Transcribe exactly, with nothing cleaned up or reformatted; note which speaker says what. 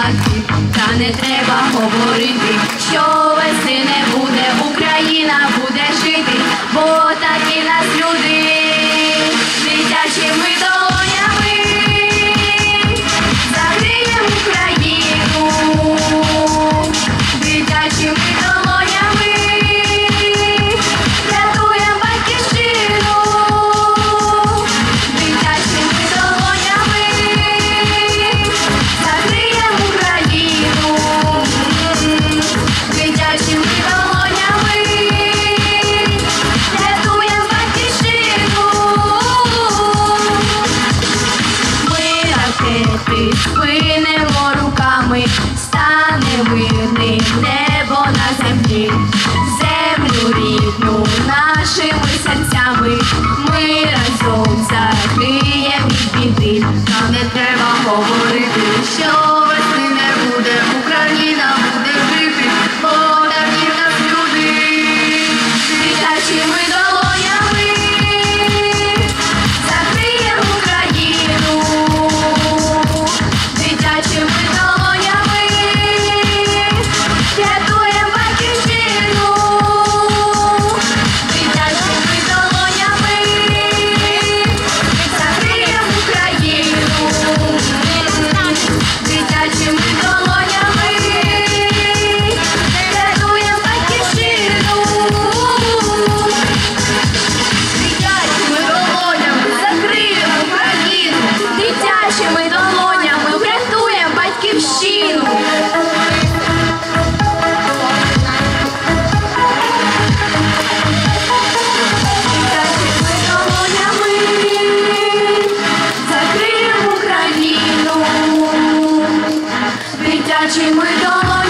Speaker 1: світ, та не треба говорити, що весни не буде, Україна буде жити, бо такі нас люди, дитячими долонями закриємо Україну, дитячими долонями рятуємо батьківщину, дитячими долонями закриємо Україну, дитячими долонями рятуємо батьківщину. Ми ракети спинимо руками, стане мирним небо на землі, землю рідну нашими серцями, ми разом закриємо від біди. Нам не треба говорити, що весни не буде, Україна буде жити, бо такі в нас люди, дитячими долонями закриємо Україну, дитячими долонями рятуємо батьківщину, дитячими долонями закриємо Україну, дитячими долонями рятуємо батьківщину, дитячими долонями закриємо Україну, дитячими долонями врятуємо батьківщину. Дитячими долонями закриємо Україну, дитячими долонями